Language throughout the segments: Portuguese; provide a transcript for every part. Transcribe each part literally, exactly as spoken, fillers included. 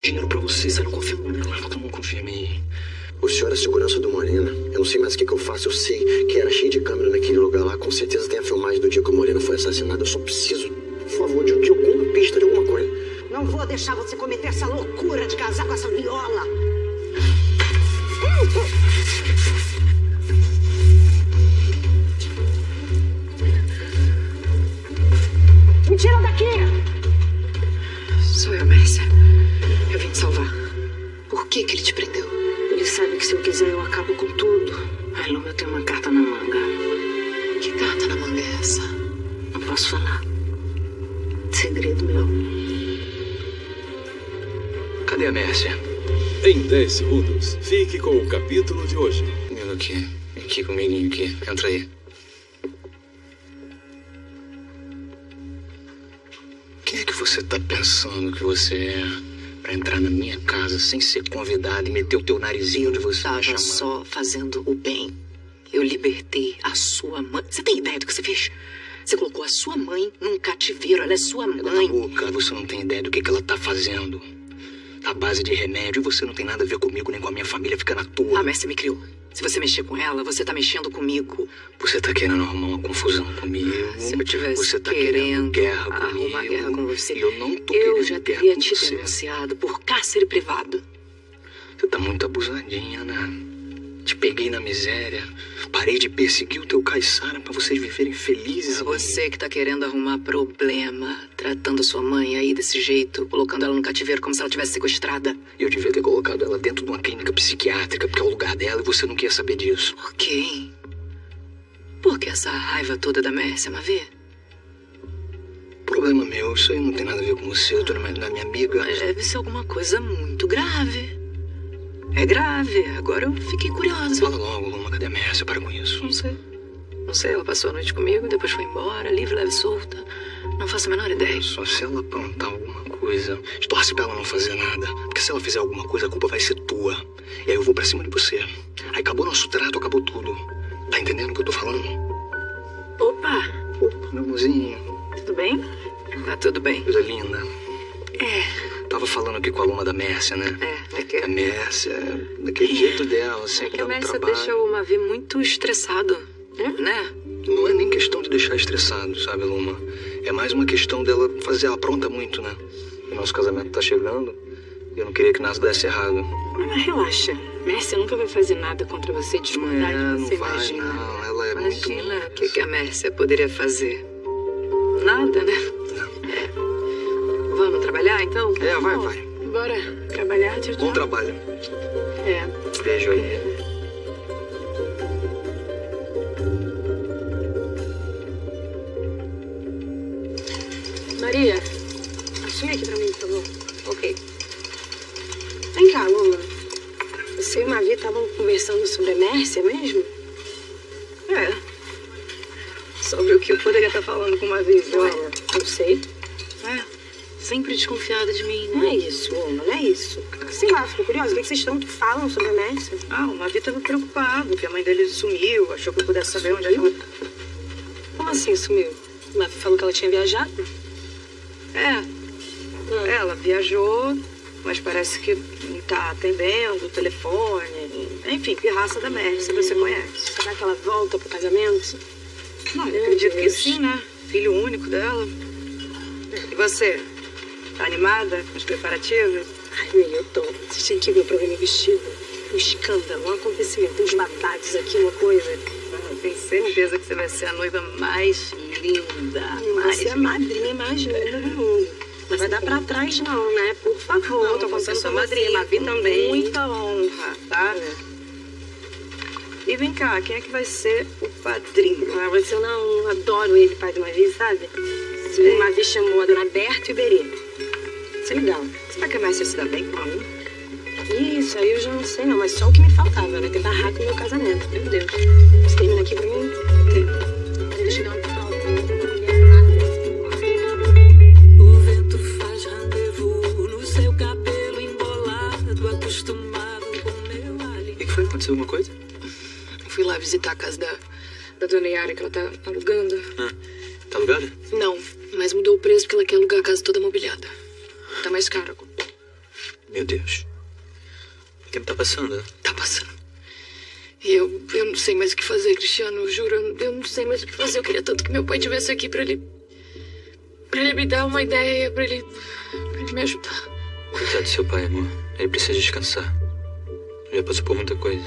dinheiro pra você. Você não confirmou, né? Eu não confirmei. O senhor é segurança do Morena. Eu não sei mais o que, que eu faço. Eu sei que era cheio de câmera naquele lugar lá. Com certeza tem a filmagem do dia que o Morena foi assassinado. Eu só preciso, por favor, de, de alguma pista, de alguma coisa. Não vou deixar você cometer essa loucura de casar com essa viola. Me tira daqui! Sou eu, Mércia. Eu vim te salvar. Por que que ele te prendeu? Ele sabe que se eu quiser eu acabo com tudo. Ai, Luma, eu tenho uma carta na manga. Que carta na manga é essa? Não posso falar. Segredo meu. Cadê a Mércia? Em dez segundos, fique com o capítulo de hoje. Comigo aqui. Aqui comigo aqui. Entra aí. Quem é que você tá pensando que você é? Pra entrar na minha casa sem ser convidado e meter o teu narizinho onde você Tava acha, só fazendo o bem. Eu libertei a sua mãe. Você tem ideia do que você fez? Você colocou a sua mãe num cativeiro. Ela é sua mãe. Cala a boca, você não tem ideia do que, que ela tá fazendo. A base de remédio, e você não tem nada a ver comigo nem com a minha família, fica na tua. A Mércia me criou. Se você mexer com ela, você tá mexendo comigo. Você tá querendo arrumar uma confusão comigo. Se eu tivesse você tá querendo querendo guerra comigo. arrumar guerra com você, E eu não tô eu querendo já guerra teria com te você. denunciado por cárcere privado. Você tá muito abusadinha, né? Te peguei na miséria. Parei de perseguir o teu Caissara pra vocês viverem felizes. Você que tá querendo arrumar problema, tratando a sua mãe aí desse jeito, colocando ela no cativeiro como se ela tivesse sequestrada. Eu devia ter colocado ela dentro de uma clínica psiquiátrica, porque é o lugar dela e você não quer saber disso. Por quê, hein? Por que essa raiva toda da Mércia, Mavê? Problema meu, isso aí não tem nada a ver com você. Eu tô na minha, na minha amiga. Mas deve ser alguma coisa muito grave. É grave. Agora eu fiquei curiosa. Fala logo, Luma, cadê a Mércia? Para com isso. Não sei. Não sei, ela passou a noite comigo, depois foi embora, livre, leve, solta. Não faço a menor ideia. Só se ela aprontar alguma coisa. Torce pra ela não fazer nada. Porque se ela fizer alguma coisa, a culpa vai ser tua. E aí eu vou pra cima de você. Aí acabou nosso trato, acabou tudo. Tá entendendo o que eu tô falando? Opa! Opa, meu amorzinho. Tudo bem? Tá tudo bem. Coisa linda. É. Tava falando aqui com a Luma da Mércia, né? É, é que... A Mércia, daquele jeito dela, É sempre que a dando Mércia trabalho. deixa o Mavê muito estressado, né? Não é nem questão de deixar estressado, sabe, Luma? É mais uma questão dela fazer, ela apronta muito, né? O nosso casamento tá chegando e eu não queria que nada desse errado. Mas relaxa, Mércia nunca vai fazer nada contra você, discordar É, de você, não vai, imagina. não. Ela é muito... Imagina o que, que a Mércia poderia fazer. Nada, né? É. Vamos trabalhar, então? É, vai, vai. Bora trabalhar, tchau, tchau. Bom trabalho. É. Beijo aí. Maria, assumi aqui pra mim, por favor. Ok. Vem cá, Luma. Você e o Mavi estavam conversando sobre a Mércia mesmo? É. Sobre o que eu poderia estar falando com uma vez, Olha, não sei. É. Sempre desconfiada de mim, Não né? é isso, Luma, não é isso. Sei lá, fico curiosa. O que vocês tanto falam sobre a Mércia? Ah, o Mavi estava preocupado, que a mãe dele sumiu, achou que eu pudesse saber onde ela... Como assim sumiu? O Mavi falou que ela tinha viajado? É. Ela viajou, mas parece que não tá atendendo o telefone. Enfim, pirraça da Mércia, você conhece. Será que ela volta pro casamento? Não, eu Meu acredito que Deus. sim, né? Filho único dela. E você? Tá animada com os preparativos? Ai, Mili, eu tô. Vocês têm que ver pra ver meu vestido. Um escândalo, um acontecimento, uns babados aqui, uma coisa. Ah, eu tenho certeza que você vai ser a noiva mais linda. Mais Você é a linda. madrinha mais linda do mundo. Não vai dar pra trás, não, né? Por favor, Não, tô você é contando sua com madrinha, você, Mavi com também. Muita honra, tá? E vem cá, quem é que vai ser o padrinho? Ah, você não adoro ele, pai do Mavi, sabe? O Mavi chamou a dona Berta e o Berê. Isso é legal. Será que a Mércia se dá bem com a um? Isso, aí eu já não sei não, mas só o que me faltava, né? Ter barraco no meu casamento. Meu Deus. Você termina aqui pra mim? Peraí, deixa eu dar uma palavra. O vento faz rendezvous no seu cabelo embolado, acostumado com meu alho. O que foi? Aconteceu alguma coisa? Eu fui lá visitar a casa da, da dona Yara, que ela tá alugando. Ah, tá alugada? Não, mas mudou o preço porque ela quer alugar a casa toda mobiliada. Tá mais caro. Meu Deus. O que tá passando? Tá passando. E eu, eu não sei mais o que fazer, Cristiano, eu juro. Eu, eu não sei mais o que fazer. Eu queria tanto que meu pai estivesse aqui pra ele... Pra ele me dar uma ideia, pra ele... Pra ele me ajudar. Coitado do seu pai, amor. Ele precisa descansar. Ele já passou por muita coisa.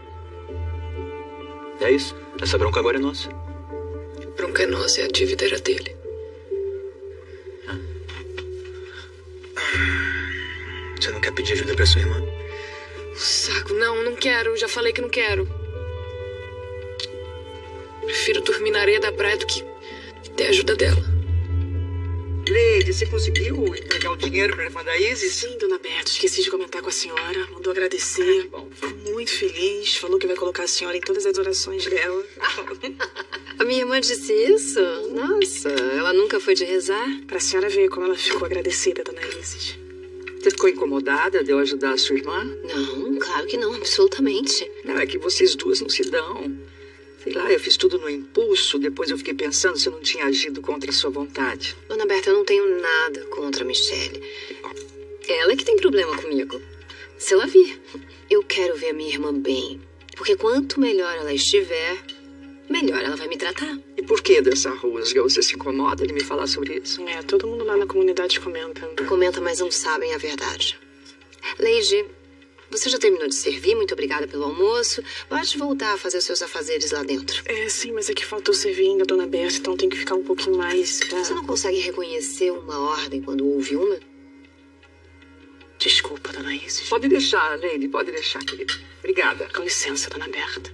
É isso. Essa bronca agora é nossa. A bronca é nossa e a dívida era dele. Ah. Você não quer pedir ajuda pra sua irmã? Saco, não, não quero. Já falei que não quero. Prefiro dormir na areia da praia do que ter a ajuda dela. Leide, você conseguiu entregar o dinheiro para a irmã da Isis? Sim, dona Berta. Esqueci de comentar com a senhora. Mandou agradecer. Ah, bom. Ficou muito feliz. Falou que vai colocar a senhora em todas as orações dela. A minha irmã disse isso? Nossa, ela nunca foi de rezar? Pra senhora ver como ela ficou agradecida, dona Isis. Você ficou incomodada de eu ajudar a sua irmã? Não, claro que não, absolutamente. Não, é que vocês duas não se dão. Sei lá, eu fiz tudo no impulso, depois eu fiquei pensando se eu não tinha agido contra a sua vontade. Dona Berta, eu não tenho nada contra a Michelle. Ela é que tem problema comigo. Se ela vir, eu quero ver a minha irmã bem. Porque quanto melhor ela estiver, melhor ela vai me tratar. E por que dessa rusga? Você se incomoda de me falar sobre isso? É, todo mundo lá na comunidade comenta. Comenta, mas não sabem a verdade. Leide, você já terminou de servir? Muito obrigada pelo almoço. Pode voltar a fazer seus afazeres lá dentro. É, sim, mas é que faltou servir ainda, dona Berta, então tem que ficar um pouquinho mais... Pra... Você não consegue reconhecer uma ordem quando houve uma? Desculpa, dona Isis. Pode deixar, Leide, pode deixar, querida. Obrigada. Com licença, dona Berta.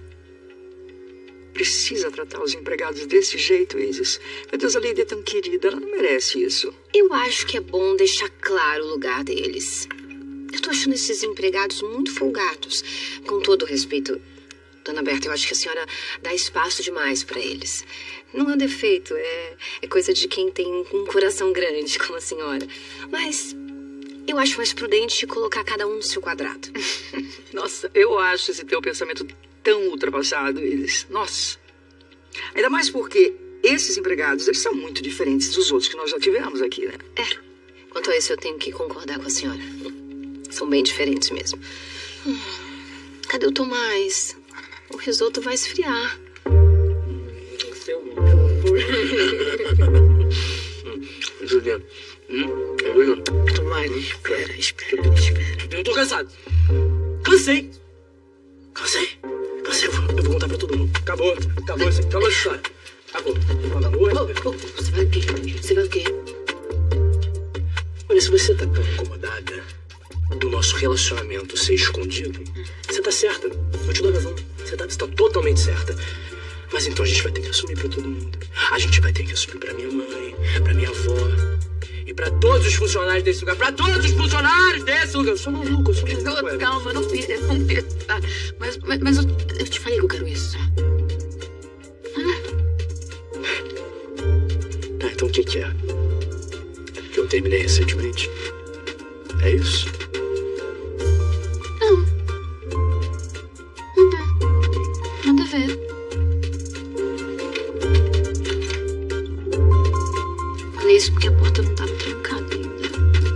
Precisa tratar os empregados desse jeito, Isis. Meu Deus, a Leide é tão querida, ela não merece isso. Eu acho que é bom deixar claro o lugar deles. Eu tô achando esses empregados muito folgados. Com todo o respeito, dona Berta, eu acho que a senhora dá espaço demais pra eles. Não é defeito, é, é coisa de quem tem um coração grande, como a senhora. Mas eu acho mais prudente colocar cada um no seu quadrado. Nossa, eu acho esse teu pensamento tão ultrapassado, Isis. Nossa. Ainda mais porque esses empregados, eles são muito diferentes dos outros que nós já tivemos aqui, né? É. Quanto a isso, eu tenho que concordar com a senhora. São bem diferentes mesmo. Hum, cadê o Tomás? O risoto vai esfriar. Seu... Juliana. Hum? Juliana. Tomás, espera, espera, espera. Eu tô cansado. Cansei. Cansei. Cansei. Eu vou, eu vou contar pra todo mundo. Acabou. Acabou isso. Acabou essa história. Acabou. Boa noite. Oh, oh, você vai o quê? Você vai o quê? Olha, se você tá tão incomodada do nosso relacionamento ser escondido, você tá certa. Eu te dou razão. Você tá, você tá totalmente certa. Mas então a gente vai ter que assumir pra todo mundo. A gente vai ter que assumir pra minha mãe, pra minha avó e pra todos os funcionários desse lugar. Pra todos os funcionários desse lugar. Eu sou maluco, eu sou maluco. Não, calma, não pira, não pira. Tá? Mas, mas, mas eu, eu te falei que eu quero isso. Tá, então o que que é? É porque eu terminei recentemente? É isso? Não. Não dá. Nada a ver. Falei isso porque a porta não tava trancada ainda.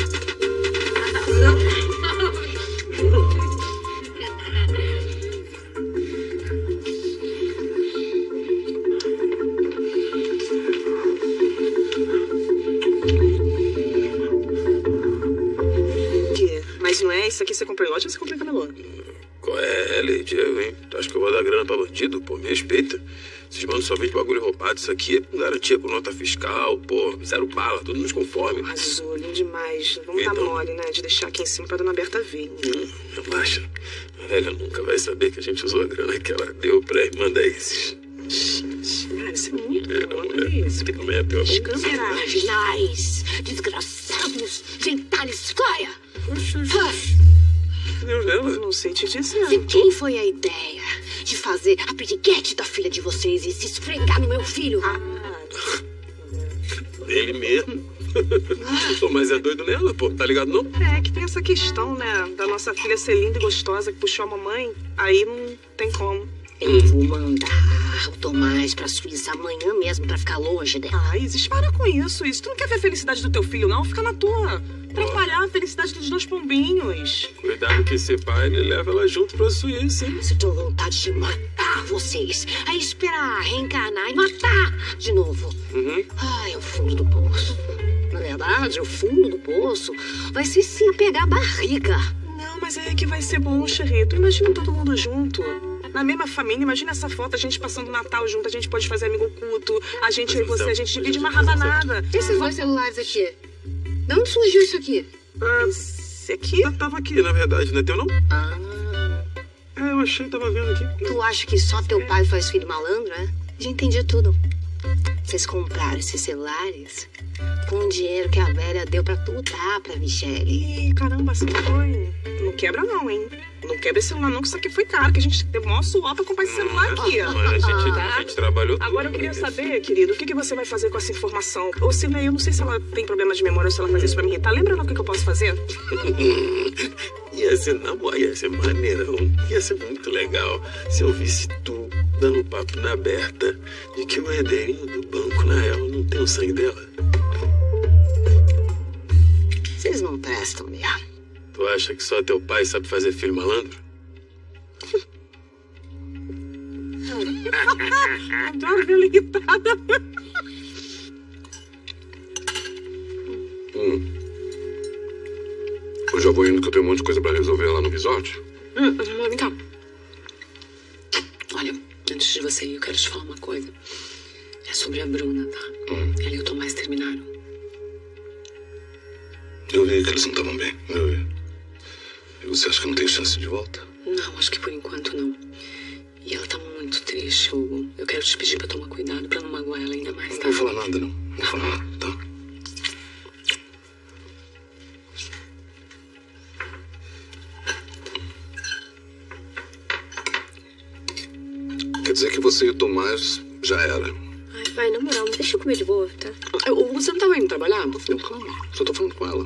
Mas não é isso aqui que você comprou em loja ou você comprou em camelô? Qual é, Leide? Eu, hein? Tu acha que eu vou dar grana pra bandido? Pô, me respeita. Esses manos só vendem bagulho roubado. Isso aqui é com garantia com nota fiscal, pô. Zero bala, tudo nos conforme. Azul, lindo demais. Vamos dar Então. mole, né? De deixar aqui em cima pra dona Berta ver. Hum, relaxa. A velha nunca vai saber que a gente usou a grana que ela deu pra irmã da Isis. Cara, isso é muito É, bom, não, olha é. isso. Isso também é pior. Marginais, desgraçados, gentalescaia. Deus dela. Não sei te dizer. De quem foi a ideia de fazer a piriguete da filha de vocês e se esfregar no meu filho? Ele mesmo. Pô, mas é doido nela, pô. Tá ligado não? É que tem essa questão, né? Da nossa filha ser linda e gostosa, que puxou a mamãe. Aí não tem como. Eu vou mandar levar o Tomás pra Suíça amanhã mesmo pra ficar longe dela. Ah, Isis, para com isso. Isso. Tu não quer ver a felicidade do teu filho, não? Fica na tua. Atrapalhar a felicidade dos dois pombinhos. Cuidado que esse pai, ele leva ela junto pra Suíça, hein? Mas eu tô com vontade de matar vocês. Aí esperar, reencarnar e matar de novo. Uhum. Ai, é o fundo do poço. Na verdade, o fundo do poço vai ser sim pegar a barriga. Não, mas é que vai ser bom, Xerrito. Imagina todo mundo junto. Na mesma família, imagina essa foto, a gente passando o Natal junto, a gente pode fazer amigo oculto, a gente, eu e você, a gente divide uma rabanada. Esses dois celulares aqui. De onde surgiu isso aqui? Ah, esse aqui? Eu tava aqui, na verdade, não é teu, não? Ah, É, eu achei, tava vendo aqui. tu acha que só teu pai faz filho malandro, é? Já entendi tudo. Vocês compraram esses celulares com o dinheiro que a velha deu pra tu dar pra Michele. Ih, caramba, assim foi. Não quebra não, hein? Não quebra esse celular não, que isso aqui foi caro, que a gente teve o maior suor pra comprar esse celular aqui, ó. Mas a gente, Tá? a gente trabalhou tudo. Agora eu queria pra saber, querido, o que, que você vai fazer com essa informação? Ô, Cirlei, eu não sei se ela tem problema de memória ou se ela faz isso pra me irritar. Lembra não o que, que eu posso fazer? Ia ser namoro, ia ser maneirão. Ia ser muito legal se eu visse tu dando papo na aberta de que o herdeirinho do banco, na real, não tem o sangue dela. Vocês não prestam mesmo. Tu acha que só teu pai sabe fazer filho malandro? Adoro ver ela irritada. Hum. Eu já vou indo que eu tenho um monte de coisa pra resolver lá no resort. Hum, vem cá. Olha, antes de você ir, eu quero te falar uma coisa. É sobre a Bruna, tá? Hum. Ela e o Tomás terminaram. Eu vi que eles não estavam bem. Eu vi. E você acha que não tem chance de volta? Não, acho que por enquanto não. E ela tá muito triste, Hugo. Eu quero te pedir pra tomar cuidado pra não magoar ela ainda mais, tá? Não vou falar nada, não. Não vou falar nada, tá? Quer dizer que você e o Tomás já era. Ai, pai, na moral, me deixa eu comer de boa, tá? Hugo, você não tava indo trabalhar? Não, calma. Só tô falando com ela.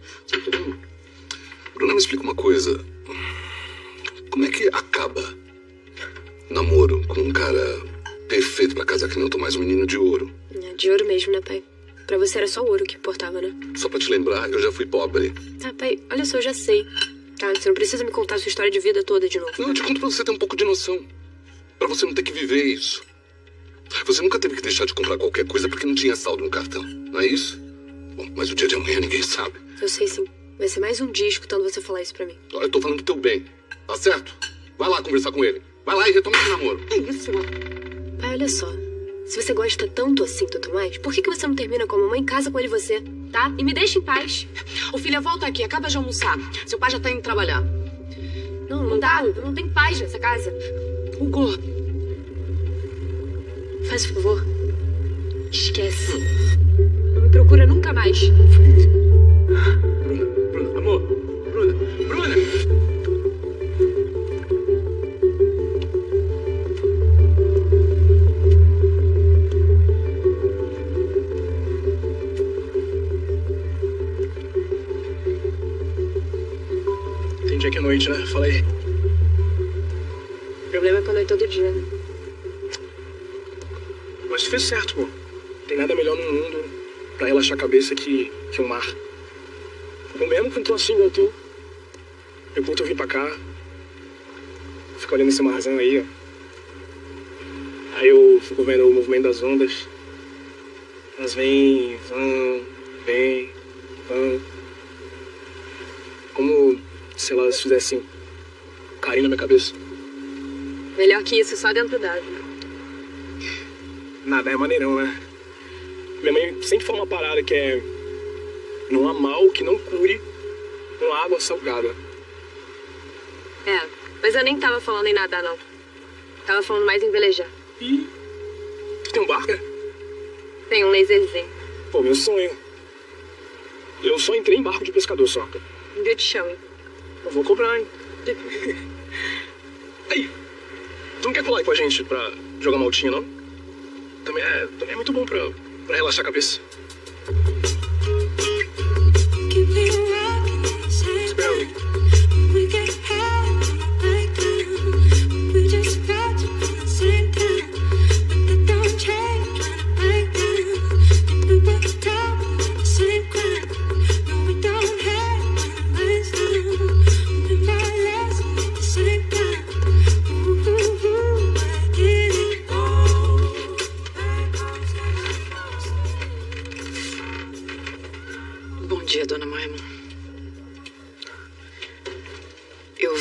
Bruna, me explica uma coisa. Como é que acaba namoro com um cara perfeito pra casar que nem o Tomás, um menino de ouro? É de ouro mesmo, né, pai? Pra você era só ouro que importava, né? Só pra te lembrar, eu já fui pobre. Ah, pai, olha só, eu já sei. Tá, você não precisa me contar a sua história de vida toda de novo. Não, eu te conto pra você ter um pouco de noção. Pra você não ter que viver isso. Você nunca teve que deixar de comprar qualquer coisa porque não tinha saldo no cartão, não é isso? Bom, mas o dia de amanhã ninguém sabe. Eu sei sim. Vai ser mais um dia escutando você falar isso pra mim. Eu tô falando do teu bem, tá certo? Vai lá conversar com ele. Vai lá e retoma esse namoro. É isso, pai, olha só. Se você gosta tanto assim do Tomás, por que, que você não termina com a mamãe em casa com ele e você, tá? E me deixa em paz. Ô, filha, volta aqui. Acaba de almoçar. Seu pai já tá indo trabalhar. Não, não dá. Eu não tenho paz nessa casa. Hugo. Faz favor. Esquece. Não me procura nunca mais. Bruna, Bruna, amor. Bruna, Bruna. Tem dia que é noite, né? Fala aí. O problema é quando é todo dia, né? Mas tu fez certo, pô. Tem nada melhor no mundo pra relaxar a cabeça que, que o mar. Eu mesmo quando tô assim, igual tu. Eu curto vir pra cá. Fico olhando esse marzão aí, ó. Aí eu fico vendo o movimento das ondas. Elas vêm, vão, vêm, vão. Como se elas fizessem carinho na minha cabeça. Melhor que isso, só dentro d'água. Nada é maneirão, né? Minha mãe sempre fala uma parada que é: não há mal que não cure com água salgada. É, mas eu nem tava falando em nadar, não. Tava falando mais em velejar. Ih, tu tem um barco? Tem um laserzinho. Pô, meu sonho. Eu só entrei em barco de pescador só. Um dia eu te chamo. Eu vou cobrar, hein? Aí, tu não quer colar aí com a gente pra jogar uma altinha, não? Também é, também é muito bom pra, pra relaxar a cabeça. Espera aí.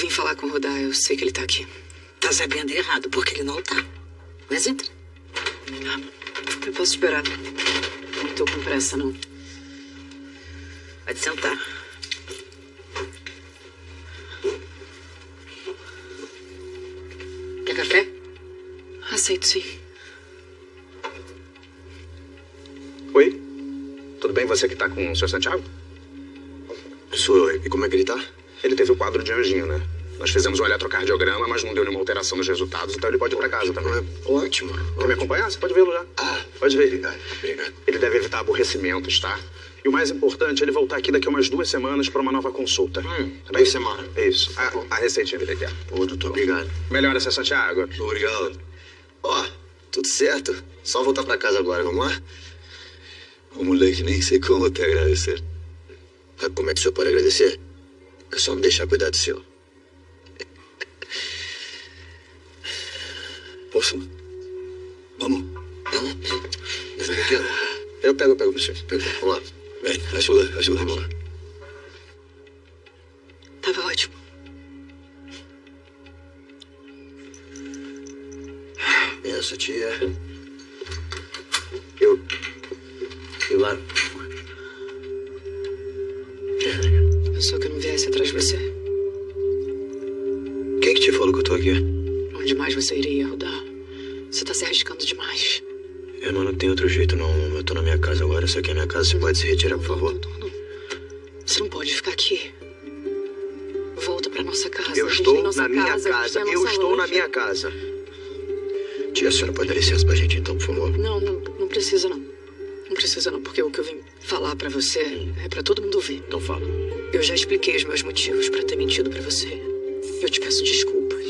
vim falar com o Rudá, eu sei que ele tá aqui. Tá sabendo errado, porque ele não tá. Mas entra. Eu posso esperar. Não tô com pressa, não. Pode sentar. Quer café? Aceito, sim. Oi? Tudo bem, você que tá com o senhor Santiago? Sou eu. E como é que ele tá? Ele teve o quadro de anjinho, né? Nós fizemos um eletrocardiograma, mas não deu nenhuma alteração nos resultados, então ele pode ir pra casa também. Ótimo. Quer ótimo. me acompanhar? Você pode vê-lo já. Ah, pode ver. Obrigado, obrigado. Ele deve evitar aborrecimentos, tá? E o mais importante, ele voltar aqui daqui a umas duas semanas pra uma nova consulta. Hum, Tá duas bem? semanas. Isso. A, a receitinha dele aqui, ó. Ô, doutor, obrigado. Melhora, seu Santiago. Obrigado. Ó, tudo certo. Só voltar pra casa agora, vamos lá? O moleque nem sei como te agradecer. Sabe como é que o senhor pode agradecer? É só me deixar cuidar do senhor. Posso? Vamos. Vamos. Fica aqui, ó. Eu pego, eu pego, senhor. Pego. Vamos lá. Vem, ajuda, ajuda. Vamos lá. Tava ótimo. Essa tia. Eu. Eu lá. Pensou que eu não viesse atrás de você. Quem que te falou que eu tô aqui? Onde mais você iria, Rudá? Você tá se arriscando demais. Eu não, não tem outro jeito, não. Eu tô na minha casa agora. Essa aqui é a minha casa. Você pode se retirar, por favor? Você não pode ficar aqui. Volta pra nossa casa. Eu A gente estou tem nossa na minha casa. casa. a gente tem a Eu nossa estou na loja. minha casa. Tia, a senhora pode dar licença pra gente, então, por favor? Não, não, não precisa, não. Não precisa, não, porque o que eu vim falar pra você é pra todo mundo ouvir. Então fala. Eu já expliquei os meus motivos pra ter mentido pra você. Eu te peço desculpas.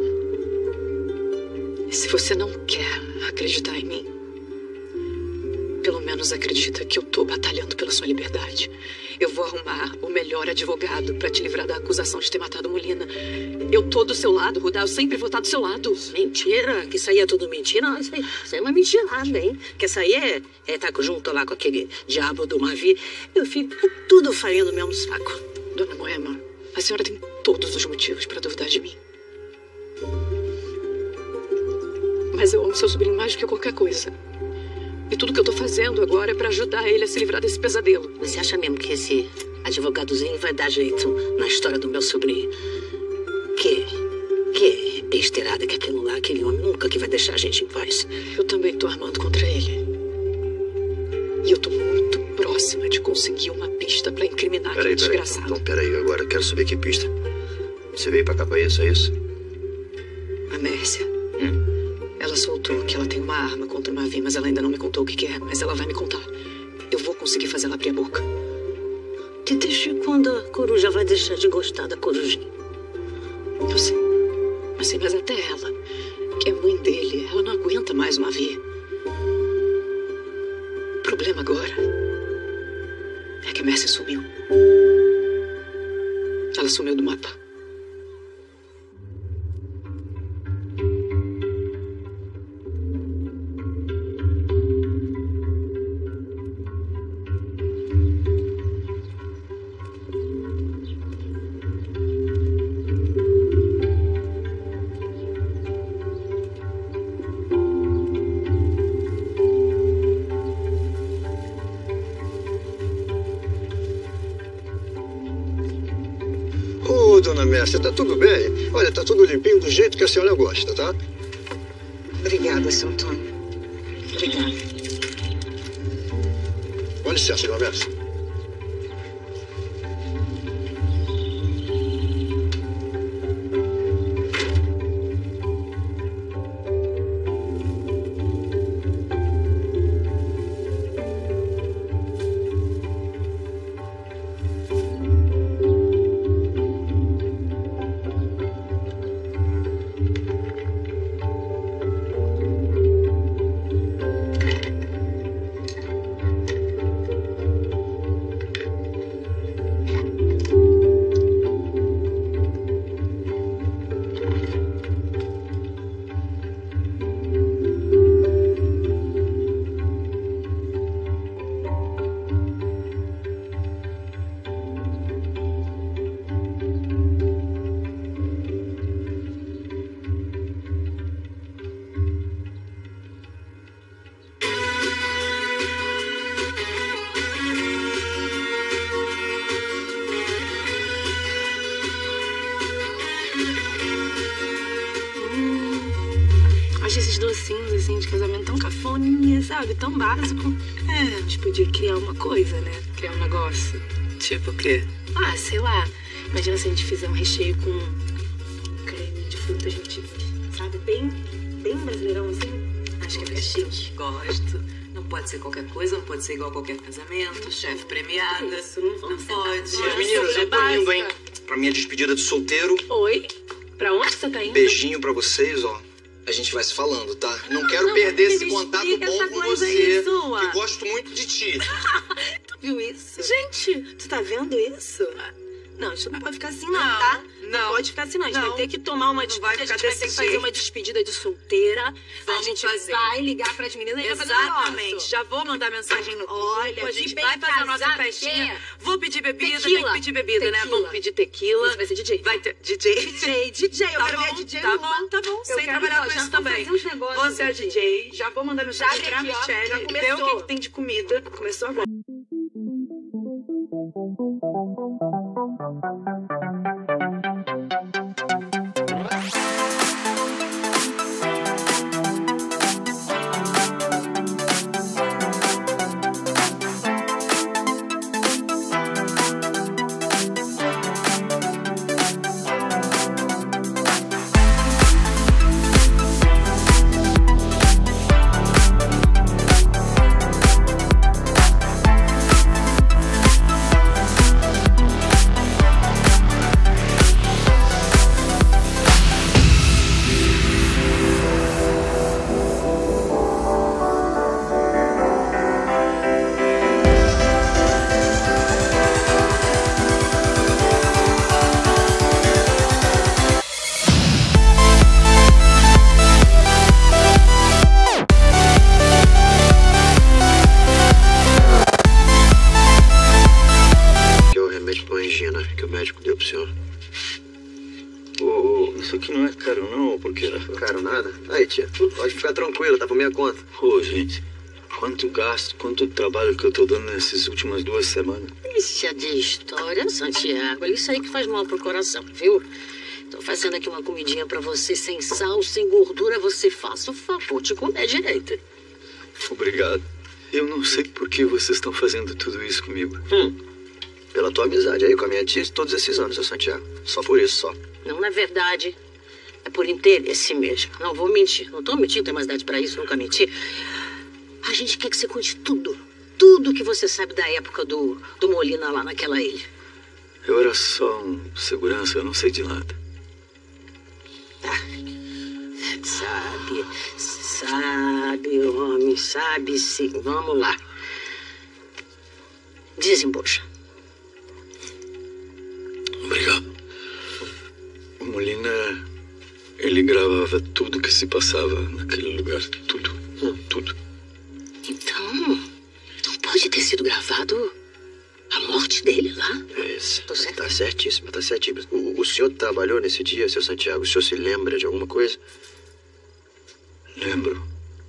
E se você não quer acreditar em mim, pelo menos acredita que eu tô batalhando pela sua liberdade. Eu vou arrumar o melhor advogado pra te livrar da acusação de ter matado Molina. Eu tô do seu lado, Rudá. Eu sempre vou estar do seu lado. Mentira, que isso aí é tudo mentira. Não, isso aí, isso aí é uma mentirada, hein? Que isso aí é, é tá junto lá com aquele diabo do Mavi. Meu filho, é tudo farinha do mesmo saco. Dona Moema, a senhora tem todos os motivos pra duvidar de mim. Mas eu amo seu sobrinho mais do que qualquer coisa. E tudo que eu tô fazendo agora é pra ajudar ele a se livrar desse pesadelo. Você acha mesmo que esse advogadozinho vai dar jeito na história do meu sobrinho? Que, que besteirada que aquilo lá, aquele homem nunca que vai deixar a gente em paz. Eu também tô armando contra ele. E eu tô muito próxima de conseguir uma pista pra incriminar aquele Peraí, peraí. Então, desgraçado. então, peraí. Agora eu quero saber que pista. Você veio pra cá pra isso, é isso? A Mércia. Hum. Ela soltou que ela tem uma arma contra o Mavi, mas ela ainda não me contou o que, que é. Mas ela vai me contar. Eu vou conseguir fazer ela abrir a boca. Te deixe quando a coruja vai deixar de gostar da corujinha. Eu sei. Eu sei, mas até ela, que é mãe dele, ela não aguenta mais o Mavi. O problema agora é que a Mércia sumiu. Ela sumiu do mapa. Ô, dona Mércia, tá tudo bem? Olha, tá tudo limpinho do jeito que a senhora gosta, tá? Obrigada, seu Antônio. Obrigada. Com licença, dona Mércia. acho esses docinhos, assim, de casamento tão cafoninha, sabe? Tão básico. É, a gente podia criar uma coisa, né? Criar um negócio. Tipo o quê? Ah, sei lá. Imagina se a gente fizer um recheio com creme de fruta, a gente, sabe? Bem, bem brasileirão, assim. Acho que fica chique. Gosto. Não pode ser qualquer coisa, não pode ser igual a qualquer casamento. Chefe premiada. Isso, não, não pode. Meus meninos, eu tô indo, hein? Pra minha despedida de solteiro. Oi? Pra onde você tá indo? Beijinho pra vocês, ó. A gente vai se falando, tá? Não, não quero não, perder esse me contato explica bom com coisa você. aí sua. Que gosto muito de ti. Tu viu isso? Gente, tu tá vendo isso? Não, isso não pode ficar assim não, não tá? Não. Não pode ficar assim não. A gente não. vai ter que tomar uma despedida. A gente vai ter que fazer uma despedida de solteira. Vamos a gente fazer. vai ligar pras meninas e vai fazer um Exatamente. negócio. Já vou mandar mensagem no Olha, grupo. A gente bem vai fazer a nossa casado, festinha. é. Vou pedir bebida, Tequila. tem que pedir bebida, Tequila. né? Vamos pedir tequila. Você vai ser D J. Vai ter D J. D J, D J. Eu tá quero bom, ver D J Tá Luan. bom, tá bom. Eu Sei quero trabalhar ver, com já isso vou também. fazer uns negócios Você é aqui. D J. Já vou mandar mensagem Já pra aqui, ó, Michelle. já Ver o começou. que, que tem de comida. Começou agora. Que o médico deu pro senhor. Ô, ô, isso aqui não é caro não, porque... Caro nada? Aí, tia, pode ficar tranquilo, tá por minha conta. Ô, gente, quanto gasto, quanto trabalho que eu tô dando nessas últimas duas semanas. Deixa de história, Santiago. É isso aí que faz mal pro coração, viu? Tô fazendo aqui uma comidinha pra você, sem sal, sem gordura. Você faça o favor de comer direito. Obrigado. Eu não sei por que vocês estão fazendo tudo isso comigo. Hum. Pela tua amizade aí com a minha tia todos esses anos, seu Santiago. Só por isso, só. Não, na verdade, é por interesse mesmo. Não vou mentir. Não tô mentindo, tenho mais idade pra isso, nunca menti. A gente quer que você conte tudo. Tudo que você sabe da época do, do Molina lá naquela ilha. Eu era só um segurança, eu não sei de nada. Ah, sabe, sabe, homem, sabe sim. Vamos lá. Desembucha. Obrigado. O Molina, ele gravava tudo que se passava naquele lugar. Tudo. Hum. Tudo. Então, não pode ter sido gravado a morte dele lá? É isso. Tá certíssimo, tá certíssimo. O, o senhor trabalhou nesse dia, seu Santiago? O senhor se lembra de alguma coisa? Lembro.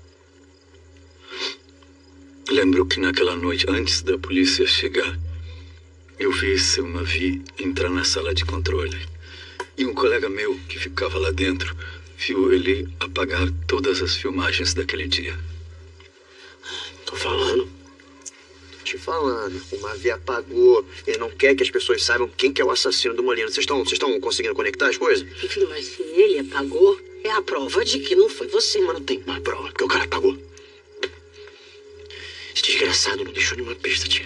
Lembro que naquela noite, antes da polícia chegar, eu vi seu Mavi entrar na sala de controle. E um colega meu, que ficava lá dentro, viu ele apagar todas as filmagens daquele dia. Tô falando. Tô te falando. O Mavi apagou. Ele não quer que as pessoas saibam quem que é o assassino do Molina. Vocês estão vocês estão conseguindo conectar as coisas? Enfim, mas se ele apagou, é a prova de que não foi você. Mas não tem uma prova, porque o cara apagou. Esse desgraçado não deixou nenhuma pista, tia.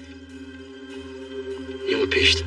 Nenhuma pista.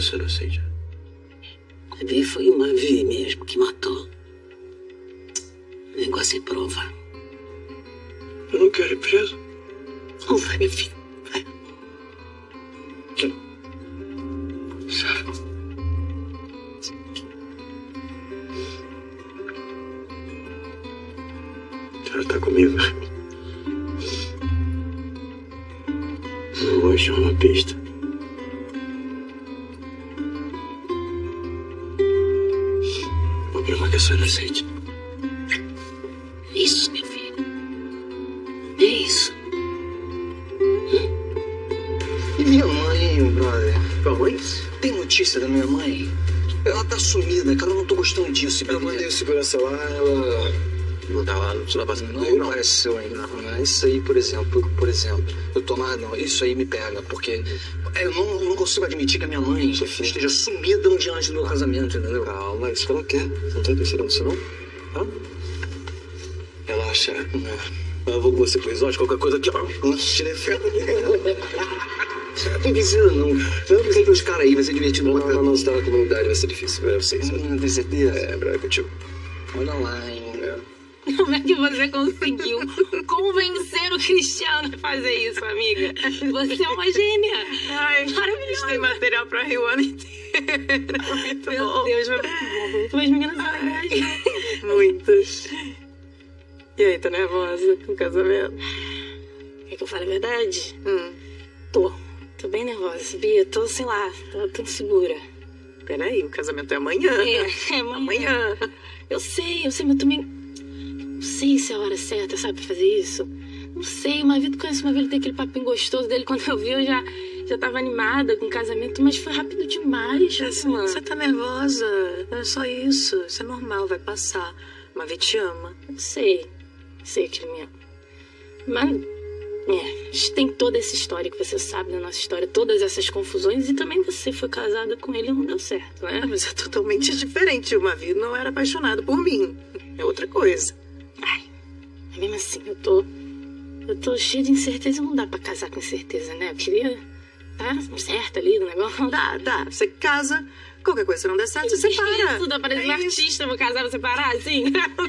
senhora sente? A Vi foi uma Vi mesmo que matou. O negócio é prova. Eu não quero ir preso. Não vai, meu filho. Vai. Sério? A senhora tá comigo? Não vou achar uma pista. Vou provar que a senhora sente. Isso, meu filho. É isso. E minha mãe, brother? Tua mãe? Tem notícia da minha mãe? Ela tá sumida, cara. Eu não tô gostando disso. Eu mandei o segurança lá, ela... Não tá lá, não tá passando Não, não apareceu ainda. Não. Isso aí, por exemplo, por exemplo, eu tomar, não, isso aí me pega, porque eu não, não consigo admitir que a minha mãe esteja sumida um dia antes do meu casamento, entendeu? Calma, isso que ela quer. Você não tá pensando nisso, não? Hã? Relaxa. Eu vou com você pro resort, qualquer coisa aqui, ó. Tirei ferro. Não precisa, não. Eu não sei que os caras aí, vai ser divertido. Não, não, não, você tá na comunidade, vai ser difícil pra vocês. Hum, tem certeza? É, brother, contigo. Olha lá, hein. Como é que você conseguiu convencer o Cristiano a fazer isso, amiga? Você é uma gênia. Ai, maravilhoso. Tem material pra rir o ano inteiro. Muito Meu bom. Deus, foi muito bom. As meninas são legais. Muitas. E aí, tá nervosa com o casamento? Quer que eu fale a verdade? Hum. Tô. Tô bem nervosa, sabia? Tô, sei lá, tô tão segura. Peraí, o casamento é amanhã. É, é amanhã. Amanhã. Eu sei, eu sei, mas também... Não sei se é a hora certa, sabe, pra fazer isso. Não sei, uma vida conhece uma vida, tem aquele papinho gostoso dele. Quando eu vi, eu já, já tava animada com o casamento, mas foi rápido demais, mano. Você tá nervosa. É só isso. Isso é normal, vai passar. Uma vez te ama. Eu sei. Sei que ele me ama. Mas... É, a gente tem toda essa história que você sabe da nossa história, todas essas confusões, e também você foi casada com ele e não deu certo, né? Ah, mas é totalmente diferente. O Mavi não era apaixonado por mim. É outra coisa. Ai, mas mesmo assim, eu tô... Eu tô cheia de incerteza, não dá pra casar com incerteza, né? Eu queria estar certa ali no negócio. Dá, dá. Você casa, qualquer coisa, se não der certo, você separa. Isso, dá pra parecer um artista, vou casar, vou separar, assim?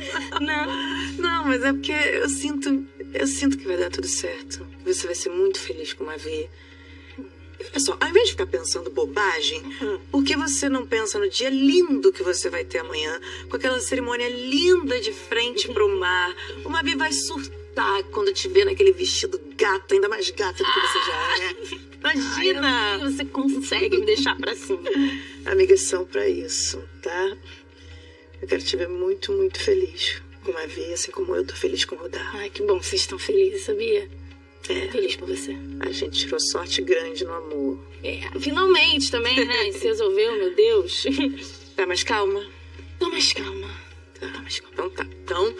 Não, não, mas é porque eu sinto... Eu sinto que vai dar tudo certo. Você vai ser muito feliz com uma V. Olha só, ao invés de ficar pensando bobagem, por que você não pensa no dia lindo que você vai ter amanhã? Com aquela cerimônia linda de frente pro mar. O Mavi vai surtar quando te ver naquele vestido gato, ainda mais gata do que você já é. Imagina! Ai, você consegue me deixar pra cima. Amigas são pra isso, tá? Eu quero te ver muito, muito feliz com uma V, assim como eu tô feliz com o Rodar. Ai, que bom que vocês estão felizes, sabia? É. Feliz por você. A gente tirou sorte grande no amor. É, finalmente também, né? Se resolveu, meu Deus. Tá, mas calma. Tô mais calma. Tá, tá mais calma. Então tá. Então,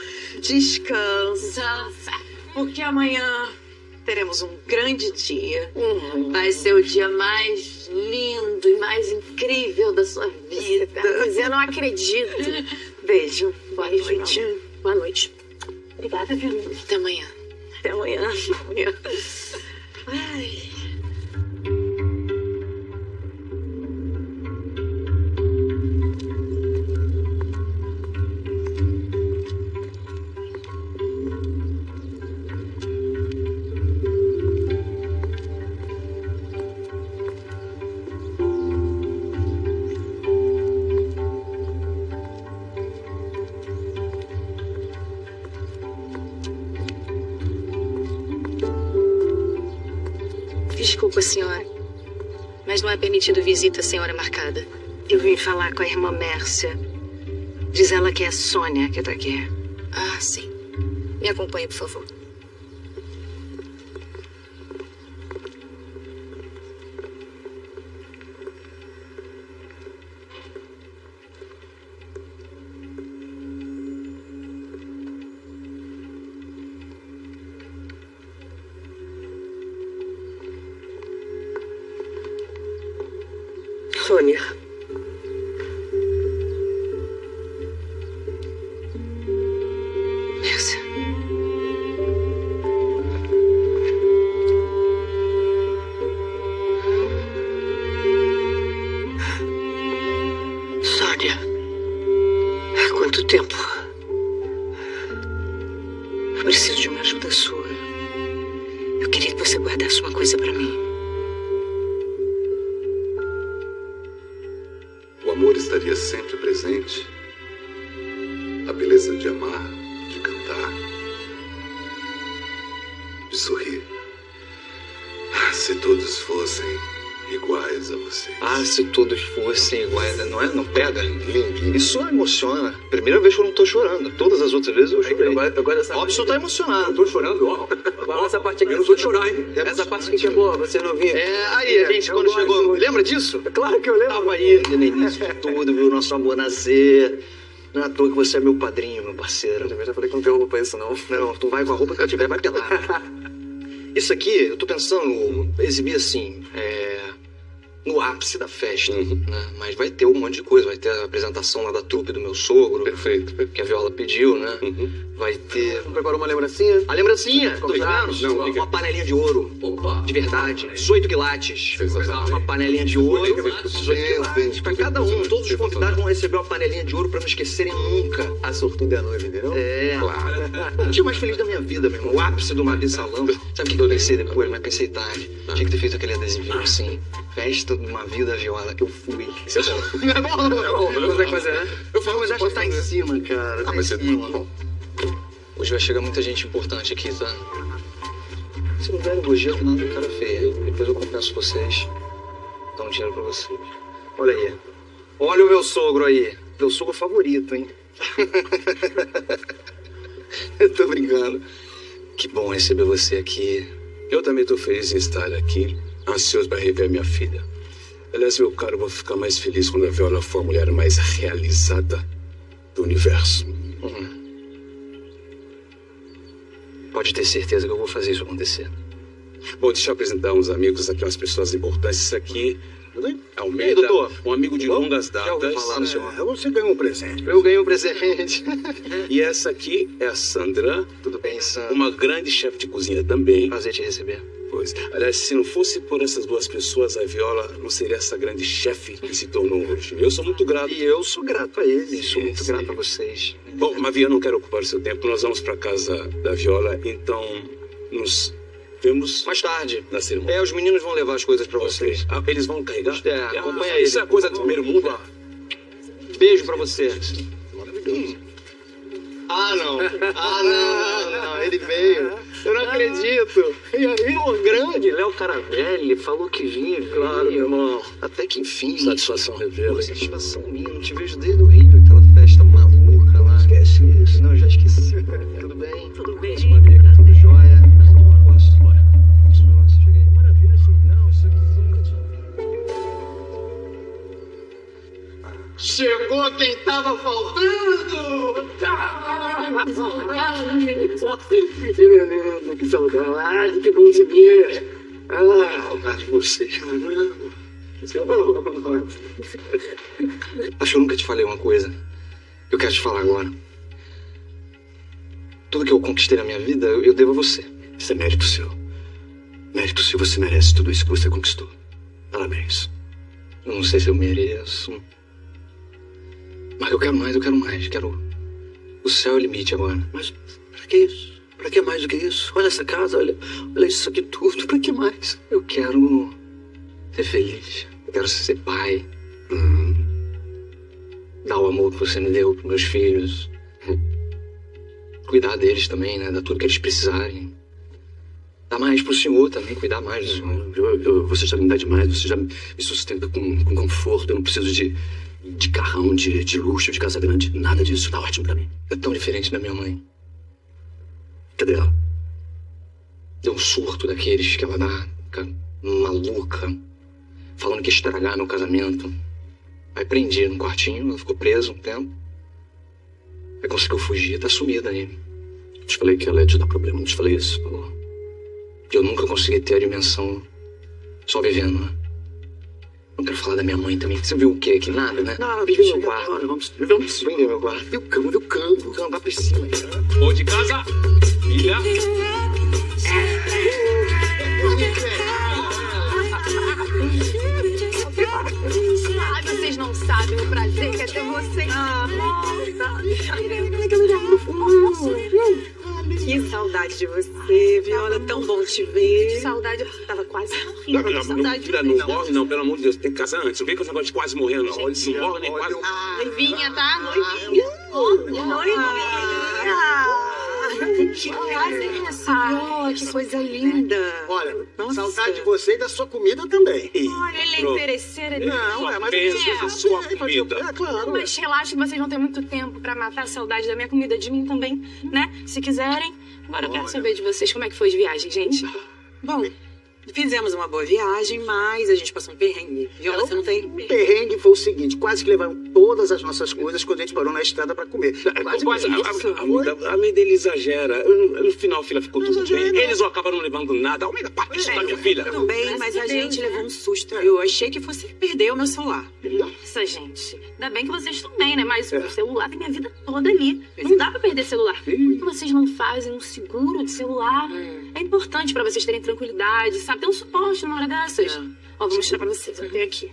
descansa. Porque amanhã teremos um grande dia. Uhum. Vai ser o dia mais lindo e mais incrível da sua vida. Mas eu não acredito. Beijo. Boa Beijo, noite. não. Boa noite. Obrigada, viu? Até amanhã. Até amanhã. Até amanhã. Ai. Desculpa, senhora, mas não é permitido visita sem hora marcada. Eu vim falar com a irmã Mércia. Diz ela que é a Sônia que tá aqui. Ah, sim. Me acompanhe, por favor. Sônia. Mércia. amor estaria sempre presente, a beleza de amar, de cantar, de sorrir. Se todos fossem iguais a você. Ah, se todos fossem iguais, não é? Não pega? Isso emociona. Primeira vez que eu não tô chorando. Todas as outras vezes eu chorei. Agora, agora essa Óbvio, você tá emocionado. Eu tô chorando, ó. Agora essa parte aqui eu não sou de chorar, hein? Essa parte aqui que é boa, você não viu? É, aí a gente quando chegou... Lembra disso? Claro que eu lembro. Tava aí no início de tudo, viu o nosso amor nascer. Não é à toa que você é meu padrinho, meu parceiro. Eu também já falei que não tenho roupa pra isso, não. Não, tu vai com a roupa que eu tiver, vai pelado. Isso aqui, eu tô pensando exibir assim, é, no ápice da festa, uhum. né? Mas vai ter um monte de coisa, vai ter a apresentação lá da trupe do meu sogro. Perfeito. Que a Viola pediu, né? Uhum. Vai ter... Não preparou uma lembrancinha? A lembrancinha, tô vendo? Não, uma, uma panelinha de ouro. Opa. De verdade. dezoito quilates. Uma panelinha de ouro. dezoito quilates pra cada um. Todos os convidados vão receber uma panelinha de ouro pra não esquecerem nunca. A sortuda é a noiva, entendeu? É. Claro. O dia mais feliz da minha vida, meu irmão. O ápice do Mabi Salão. Sabe o que eu pensei depois? Mas pensei tarde. Tinha que ter feito aquele adesivinho assim. Festa de uma vida Viola que eu fui. Isso é bom. Não é bom, não é bom. Não consegue fazer, né? Eu falo, mas acho que tá em cima, cara. Ah, mas você... Bom. Hoje vai chegar muita gente importante aqui, tá? Se não der elogio, nada de cara feia. Depois eu compenso vocês. Dá um dinheiro pra vocês. Olha aí. Olha o meu sogro aí. Meu sogro favorito, hein? Eu tô brincando. Que bom receber você aqui. Eu também tô feliz em estar aqui. Ansioso para rever minha filha. Aliás, meu caro, eu vou ficar mais feliz quando a Viola for a mulher mais realizada do universo. Uhum. Pode ter certeza que eu vou fazer isso acontecer. Bom, deixa eu apresentar uns amigos aqui, umas pessoas importantes. Isso aqui é o Ei, doutor. um amigo de longas datas. Já ouvi falar no senhor. É, você ganhou um presente. Eu ganhei um presente. E essa aqui é a Sandra. Tudo bem, Sandra? Uma grande chefe de cozinha também. Prazer te receber. Pois. Aliás, se não fosse por essas duas pessoas, a Viola não seria essa grande chefe que se tornou hoje. Eu sou muito grato. E eu sou grato a eles. Sou muito grato a vocês. Bom, Mavi, eu não quero ocupar o seu tempo. Nós vamos para casa da Viola, então nos vemos mais tarde na cerimônia. É, os meninos vão levar as coisas para okay. vocês. Ah, eles vão carregar? É, ah, acompanha eles. Isso é coisa do primeiro mundo. Beijo para você. Maravilhoso. Ah, não. Ah, não, não, não. Ele veio. Eu não acredito. E aí? Pô, grande. Léo Caravelli falou que vinha. Claro, meu irmão. Até que enfim. Satisfação revela. Satisfação minha. Não te vejo desde o Rio, aquela festa maluca lá. Esquece isso. Não, eu já esqueci. Tudo bem? Tudo bem. Tudo jóia. Mas um negócio. Bora. Um negócio. Chega aí. Maravilha, isso não. Isso aqui nunca tinha. Chegou quem tava faltando! Que menino, que saudade, que bom te ver. Ah, saudade de você. Acho que eu nunca te falei uma coisa. Eu quero te falar agora. Tudo que eu conquistei na minha vida, eu, eu devo a você. Isso é mérito seu. Mérito seu, você merece tudo isso que você conquistou. Parabéns. Eu não sei se eu mereço. Mas eu quero mais, eu quero mais. Quero... O céu é o limite agora. Mas pra que isso? Pra que mais do que isso? Olha essa casa, olha, olha isso aqui tudo. Pra que mais? Eu quero ser feliz. Eu quero ser pai. Hum. Dar o amor que você me deu pros meus filhos. Cuidar deles também, né? Dar tudo que eles precisarem. Dar mais pro senhor também, cuidar mais do senhor. Eu, eu, você já me dá demais, você já me sustenta com, com conforto. Eu não preciso de... de carrão, de, de luxo, de casa grande. Nada disso tá ótimo pra mim. É tão diferente da minha mãe. Cadê ela? Deu um surto daqueles que ela dá, fica maluca, falando que ia estragar meu casamento. Aí prendi no quartinho, ela ficou presa um tempo. Aí conseguiu fugir, tá sumida aí. Eu te falei que ela ia te dar problema, não te falei isso? Eu nunca consegui ter a dimensão só vivendo, né? Não quero falar da minha mãe também. Você viu o quê aqui? Nada, né? Não, vive meu quarto. Agora, vamos, vamos. Vem ver meu quarto. Viu o cão, viu o cão. Viu o cão, vai pra cima. Ô, de casa, filha. Ai, vocês não sabem o prazer que é ter vocês. Ah, que saudade de você. você, Viola. Tão bom te ver. Saudade. Eu tava quase Não, morrendo. não, de não, saudade. não, não morre, não, pelo amor de Deus, tem que casar antes. Não vem com esse negócio de quase morrer, não. Olha, não morre nem quase. Noivinha, tá? Noivinha. Ah, que coisa linda. Olha, saudade de você e da sua comida também. Olha, ele é interesseiro. Ele... Não, é, mas pensa na sua comida. É, claro. Mas relaxa que vocês vão ter muito tempo pra matar a saudade da minha comida, de mim também, né? Se quiserem. Agora eu quero saber de vocês como é que foi de viagem, gente. Bom, fizemos uma boa viagem, mas a gente passou um perrengue. Viola, você não tem... O perrengue foi o seguinte, quase que levaram todas as nossas coisas quando a gente parou na estrada pra comer. Quase Quase, que a, a, a, a mãe dele exagera. No final, a filha ficou tudo Exagera. bem. Eles não acabaram levando nada. Almeida, parte isso da minha filha. Tudo bem, mas a gente levou um susto. Eu achei que fosse perder o meu celular. Nossa, gente. Ainda bem que vocês estão bem, né? Mas o celular tem minha vida toda ali. Não dá pra perder celular. Por que vocês não fazem um seguro de celular? É importante pra vocês terem tranquilidade, sabe? Ter um suporte numa hora dessas. Ó, vou mostrar pra vocês. Eu tenho aqui.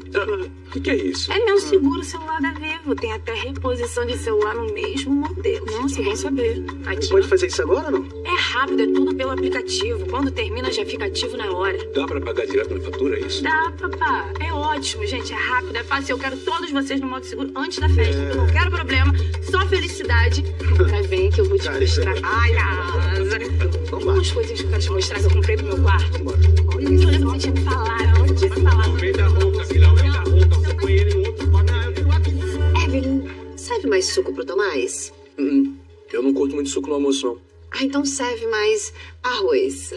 O que, que é isso? É meu seguro celular da Vivo. Tem até reposição de celular no mesmo modelo. Nossa, bom saber. Aqui, Pode ó. fazer isso agora ou não? É rápido, é tudo pelo aplicativo. Quando termina, já fica ativo na hora. Dá pra pagar direto na fatura, é isso? Dá, papá. É ótimo, gente. É rápido, é fácil. Eu quero todos vocês no modo seguro antes da festa. Eu não quero problema, só felicidade. Agora vem que eu vou te mostrar. Ai, casa. Algumas coisinhas que eu quero te mostrar que eu comprei pro meu quarto. Olha, eu lembro que você tinha me falado. Onde tinha me falado. Aumenta a ronca, filha, aumenta a ronca. Você põe ele em outro quarto. Evelyn, serve mais suco pro Tomás? Hum, eu não curto muito suco no almoço, não. Ah, então serve mais arroz.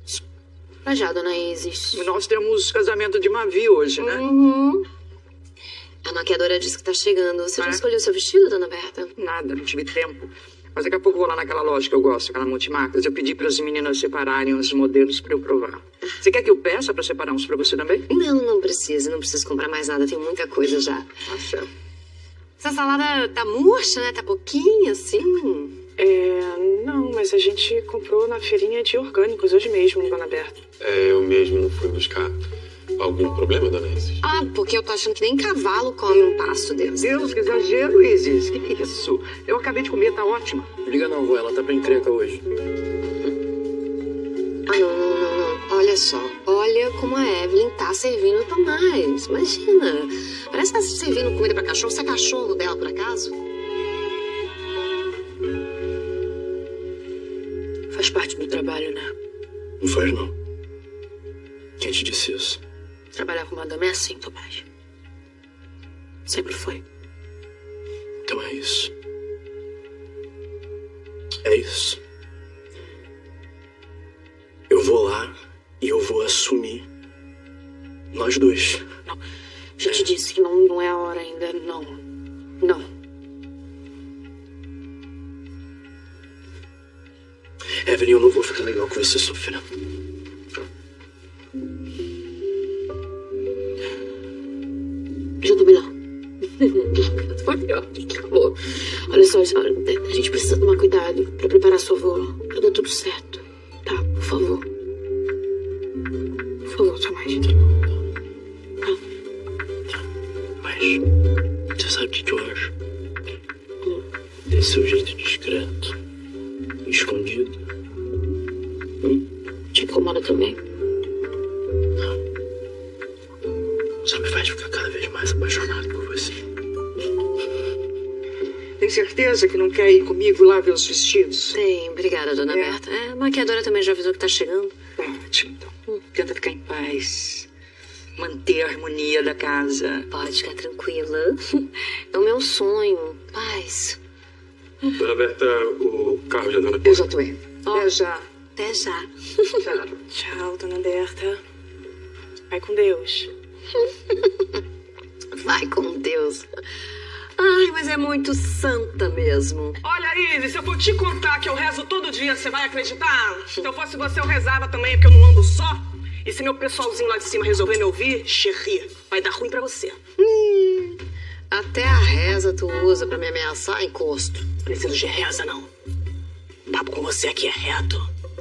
Pra já, dona Isis. Nós temos casamento de Mavi hoje, né? Uhum. A maquiadora disse que tá chegando. Você já Ah. escolheu seu vestido, dona Berta? Nada, não tive tempo. Mas daqui a pouco eu vou lá naquela loja que eu gosto, aquela multimarcas. Eu pedi para as meninas separarem os modelos para eu provar. Você quer que eu peça para separar uns para você também? Não, não precisa. Não preciso comprar mais nada. Tem muita coisa já. Nossa. Essa salada tá murcha, né? Tá pouquinho, assim. É, não, mas a gente comprou na feirinha de orgânicos hoje mesmo, dona Berta. É, eu mesmo fui buscar. Algum problema, dona Isis? Ah, porque eu tô achando que nem cavalo come um pasto deles. Deus, que exagero, Isis. Que que é isso? Eu acabei de comer, tá ótima. Liga não, vó. Ela tá bem encrenca hoje. Ah, não, não, não, não. Olha só. Olha como a Evelyn tá servindo o Tomás. Imagina. Parece que tá servindo comida pra cachorro. Você é cachorro dela, por acaso? Faz parte do trabalho, né? Não faz, não. Quem te disse isso? Trabalhar com madame é assim, Tomás. Sempre foi. Então é isso. É isso. Eu vou lá e eu vou assumir. Nós dois. Não. Já te disse que não, não é a hora ainda. Não. Não. Evelyn, eu não vou ficar legal com você sofrendo. Já tô melhor. Foi pior. Acabou. Olha só, a gente precisa tomar cuidado pra preparar sua avó. Pra dar tudo certo. Tá, por favor. Por favor, Tomás. Tá. Mas você sabe o que, que eu acho? Hum. Desse seu jeito discreto, escondido. Hum? Te incomoda também? Só me faz ficar cada vez mais apaixonado por você. Tem certeza que não quer ir comigo lá ver os vestidos? Tem, obrigada, dona É. Berta. É, a maquiadora também já avisou que tá chegando. Ótimo, então. Hum, Tenta ficar em paz. Manter a harmonia da casa. Pode ficar tranquila. É o meu sonho. Paz. Dona Berta, o carro já tá na Eu já tô indo. Até já. Até já. Tchau. Tchau, dona Berta. Vai com Deus. Vai com Deus. Ai, mas é muito santa mesmo. Olha, Isis, se eu for te contar que eu rezo todo dia, você vai acreditar? Se eu fosse você, eu rezava também, porque eu não ando só. E se meu pessoalzinho lá de cima resolver me ouvir, xerri, vai dar ruim pra você. Hum, até a reza tu usa pra me ameaçar, encosto. Preciso de reza, não. O papo com você aqui é reto.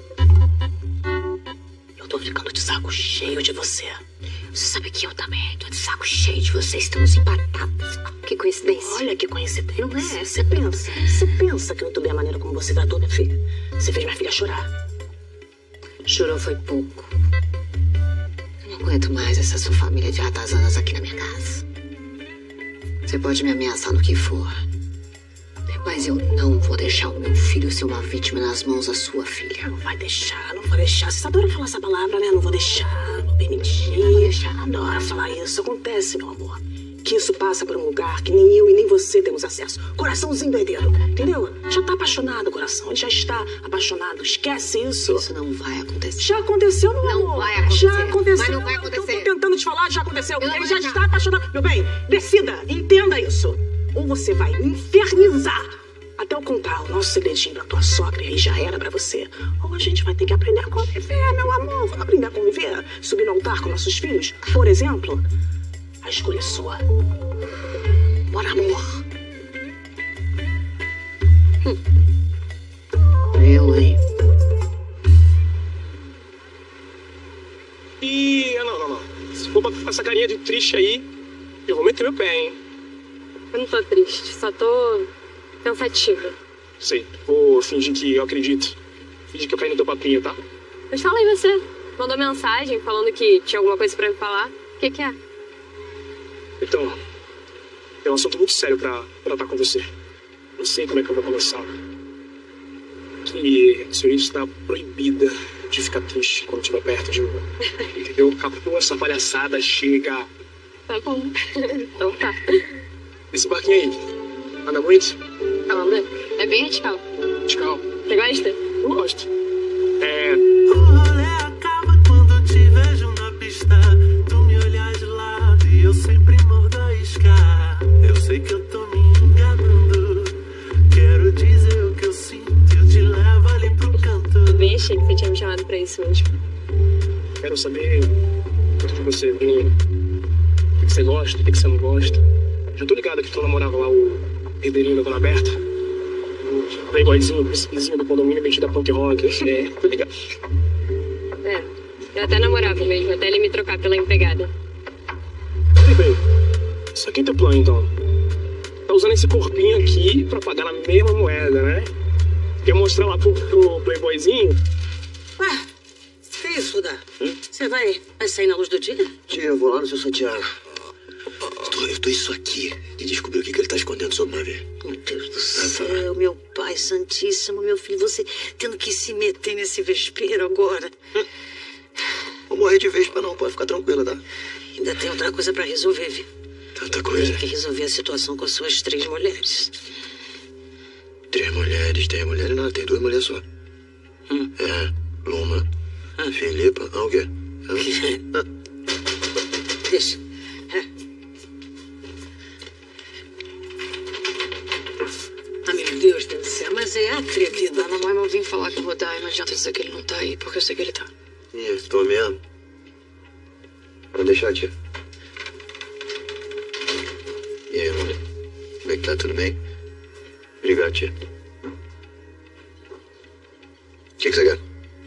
Eu tô ficando de saco cheio de você. Você sabe que eu também tô de saco cheio de vocês. Estamos empatados. Que coincidência. Olha que coincidência. Não é? Você pensa, você pensa que eu não tô bem a maneira como você tratou minha filha. Você fez minha filha chorar. Chorou foi pouco. Eu não aguento mais essa sua família de ratazanas aqui na minha casa. Você pode me ameaçar no que for. Mas eu não vou deixar o meu filho ser uma vítima nas mãos da sua filha. Não vai deixar, não vou deixar. Vocês adoram falar essa palavra, né? Não vou deixar, não vou permitir. Não vou deixar. Adora falar isso. Acontece, meu amor. Que isso passa por um lugar que nem eu e nem você temos acesso. Coraçãozinho doideiro, entendeu? Já tá apaixonado o coração, ele já está apaixonado. Esquece isso. Isso não vai acontecer. Já aconteceu, meu não amor. Não vai acontecer. Já aconteceu. Mas não vai acontecer. Eu tô tentando te falar, já aconteceu. Eu ele já deixar. está apaixonado. Meu bem, decida, entenda isso. Ou você vai infernizar até eu contar o nosso segredinho da tua sogra e aí já era pra você. Ou a gente vai ter que aprender a conviver, meu amor. Vamos aprender a conviver? Subir no altar com nossos filhos, por exemplo? A escolha é sua. Bora, amor. Hum. Eu, hein? Ih, não, não, não. Se for pra ficar essa carinha de triste aí, eu vou meter meu pé, hein? Eu não tô triste, só tô pensativa. Sei, vou fingir que eu acredito. Fingir que eu caí no teu papinho, tá? Mas fala aí você. Mandou mensagem falando que tinha alguma coisa pra me falar. O que que é? Então, tem um assunto muito sério pra tratar com você. Não sei como é que eu vou começar. Que a senhorita está proibida de ficar triste quando estiver perto de mim. Entendeu? Acabou essa palhaçada, chega. Tá bom. Então tá. Esse barquinho aí, anda muito? Anda. É bem radical. Radical. Você gosta? Eu gosto. É... O rolê acaba quando te vejo na pista. Tu me olhar de lado e eu sempre mordo a isca. Eu sei que eu tô me enganando. Quero dizer o que eu sinto, eu te levo ali pro canto. Tudo bem, achei que você tinha me chamado pra isso mesmo. Quero saber tudo de você, Bruno. O que você gosta, o que você não gosta. Já tô ligado que tu namorava lá o herdeirinho da Dona Berta. O playboyzinho, o príncipezinho do condomínio metido a punk rock. É, tô ligado. É, eu até namorava mesmo, até ele me trocar pela empregada. Peraí, peraí. Isso aqui é teu plano, então. Tá usando esse corpinho aqui pra pagar na mesma moeda, né? Quer mostrar lá pro, pro playboyzinho? Ué, que isso, Dá? Você vai, vai sair na luz do dia? Tia, eu vou lá no seu Santiago. Eu tô, eu tô isso aqui de descobrir o que, que ele tá escondendo sobre uma vez. Meu Deus do céu, meu pai santíssimo, meu filho, você tendo que se meter nesse vespeiro agora. Vou morrer de vespa não, pode ficar tranquila, tá? Ainda tem outra coisa pra resolver, viu? Tanta coisa. Tem que resolver a situação com as suas três mulheres. Três mulheres, três mulheres não, tem duas mulheres só. Hum. É, Luma, hum. Filipa, ah, o quê? Ah. Deixa. Ah, meu Deus do céu, mas é atrevida. A mamãe eu vim falar com o Rodai, não adianta dizer que ele não tá aí, porque eu sei que ele tá. Ih, tô mesmo. Pode deixar, tia. E aí, mãe? Como é que tá? Tudo bem? Obrigado, tia. O que, que você quer?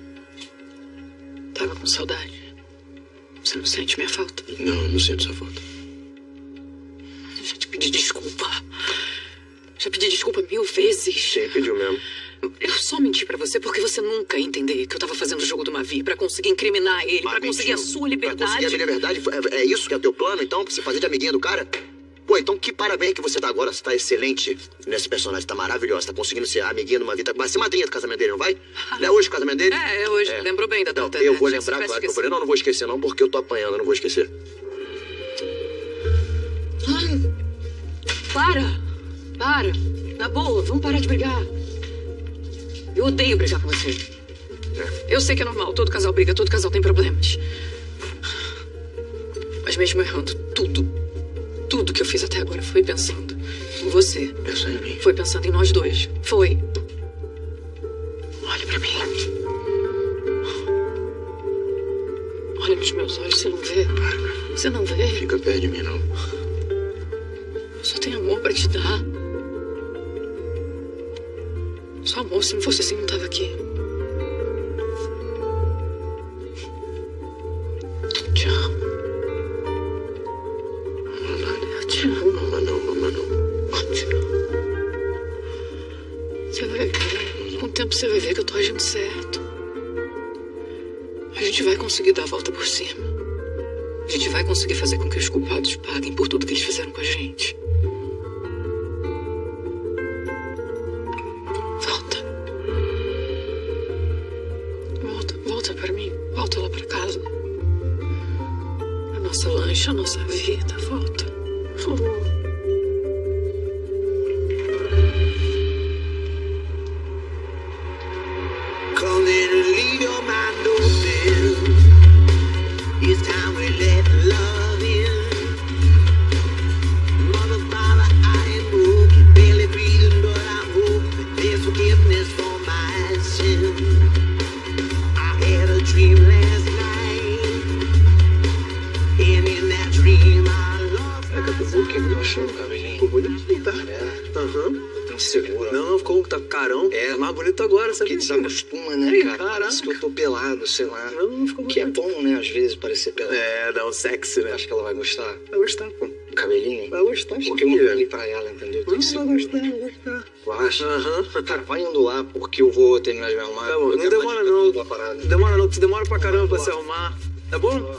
Tava com saudade. Você não sente minha falta? Não, não sinto sua falta. Eu já te pedi desculpa. Já pedi desculpa mil vezes. Sim, pediu mesmo. Eu só menti pra você porque você nunca ia entender que eu tava fazendo o jogo do Mavi pra conseguir incriminar ele, Mas pra conseguir mentiu. a sua liberdade. Pra conseguir a minha liberdade? É, é isso que é o teu plano, então? Pra você fazer de amiguinha do cara? Pô, então que parabéns que você tá agora. Você tá excelente nesse personagem, tá maravilhosa. Tá conseguindo ser a amiguinha de uma vida. Vai ser madrinha do casamento dele, não vai? Não é hoje o casamento dele? É, é hoje. É. Lembrou bem da data. Não, eu né? vou lembrar, claro que eu falei. Não, não vou esquecer não, porque eu tô apanhando, eu não vou esquecer. Ai, para. Para. Na boa, vamos parar de brigar. Eu odeio brigar com você. É. Eu sei que é normal, todo casal briga, todo casal tem problemas. Mas mesmo errando, tudo, tudo que eu fiz até agora foi pensando em você. Pensando em mim? Foi pensando em nós dois. Foi. Olha pra mim. Olha nos meus olhos, você não vê? Para. Você não vê? Fica perto de mim, não. Eu só tenho amor pra te dar. Só amor, se não fosse assim, não tava aqui. Te amo. Eu te amo. Mama não, mama não. Eu te amo. Você vai ver. Com o tempo você vai ver que eu tô agindo certo. gente vai conseguir dar a volta por cima. A gente vai conseguir fazer com que os culpados paguem por tudo que eles fizeram com a gente. Volta. Volta, volta para mim. Volta lá para casa. A nossa lancha, a nossa vida. Volta. Por favor. Que desacostuma, né, Ei, cara? caraca. Parece que eu tô pelado, sei lá. Não, não ficou que é bom, né, às vezes, parecer pelado. É, dá um sexy, né? Acho que ela vai gostar. Vai gostar, pô. O cabelinho? Vai gostar, porque eu não falei pra ela, entendeu? Tem Não, vai gostar, vai gostar. Tu acha? Aham. Cara, vai indo lá, porque eu vou terminar de me arrumar. Tá bom, não demora não. Não demora não, tu demora pra caramba pra se arrumar. Tá bom?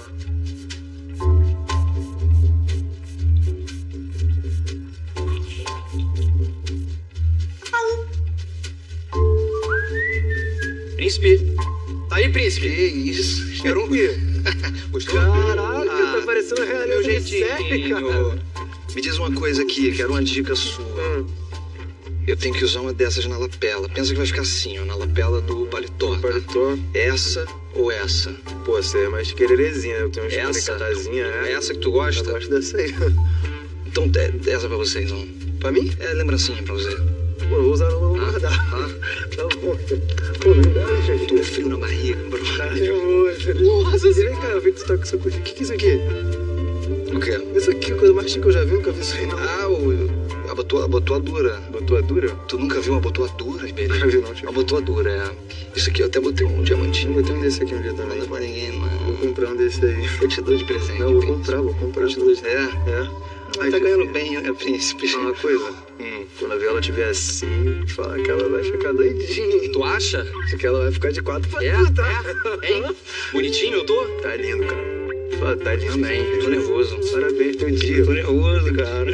Príncipe. Aí, príncipe. Que isso? Quero um quê? Caraca, ah, tá parecendo meu realidade jeitinho. séria, cara. Me diz uma coisa aqui, quero uma dica sua. Hum. Eu tenho que usar uma dessas na lapela. Pensa que vai ficar assim, ó, na lapela do paletó. Tá? Paletó. Essa ou essa? Pô, você é mais quererezinha, eu tenho uma escaricatazinha. É essa que tu gosta? Eu gosto dessa aí. Então, é, essa pra vocês, então. Pra mim? É lembrancinha pra você. Pô, eu vou usar, não vou ah, guardar. Ah. Tá bom. Pô, não dá, gente. Tô frio na barriga, bro. Nossa, você vem cá, eu vi que tu tá com essa coisa. O que que é isso aqui? O quê? Isso aqui é a coisa mais chique que eu já vi, nunca vi isso aí, não. Ah, o, a, botua, a botoadura. Botoadura? Tu nunca viu uma botoadura, Iberê? Nunca vi, não, tipo. Uma botoadura, é. Isso aqui eu até botei um diamantinho. Vou ter um desse aqui um dia também. Não dá pra ninguém, não. Vou comprar um desse aí. Eu te dou de presente. Não, vou comprar, vou comprar. Eu te dou de... É? É. Mas tá ganhando bem, né, príncipe? Uma coisa. Hum. Quando a Viola estiver assim, fala que ela vai ficar doidinha. Tu acha? Acho que ela vai ficar de quatro pra é, tá? É, hein? Bonitinho eu tô? Tá lindo, cara. Fala, tá lindo. Também, tô nervoso. Parabéns, teu dia. Tô nervoso, cara.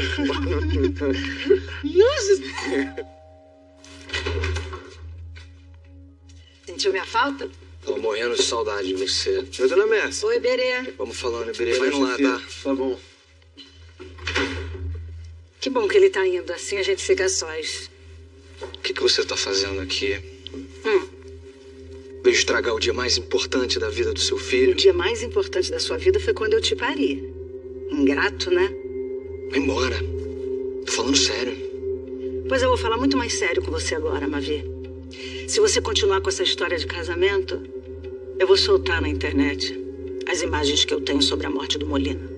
Nossa! Sentiu minha falta? Tô morrendo de saudade de você. Oi, dona Mercy. Oi, Berê. Vamos falando, Berê. Vai no lá, tá? Tá bom. Que bom que ele tá indo, assim a gente fica sós. O que, que você tá fazendo aqui? Hum. Veio estragar o dia mais importante da vida do seu filho? O dia mais importante da sua vida foi quando eu te pari. Ingrato, né? Vai embora. Tô falando sério. Pois eu vou falar muito mais sério com você agora, Mavi. Se você continuar com essa história de casamento, eu vou soltar na internet as imagens que eu tenho sobre a morte do Molina.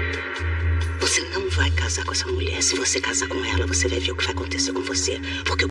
Você não vai casar com essa mulher. Se você casar com ela, você vai ver o que vai acontecer com você. Porque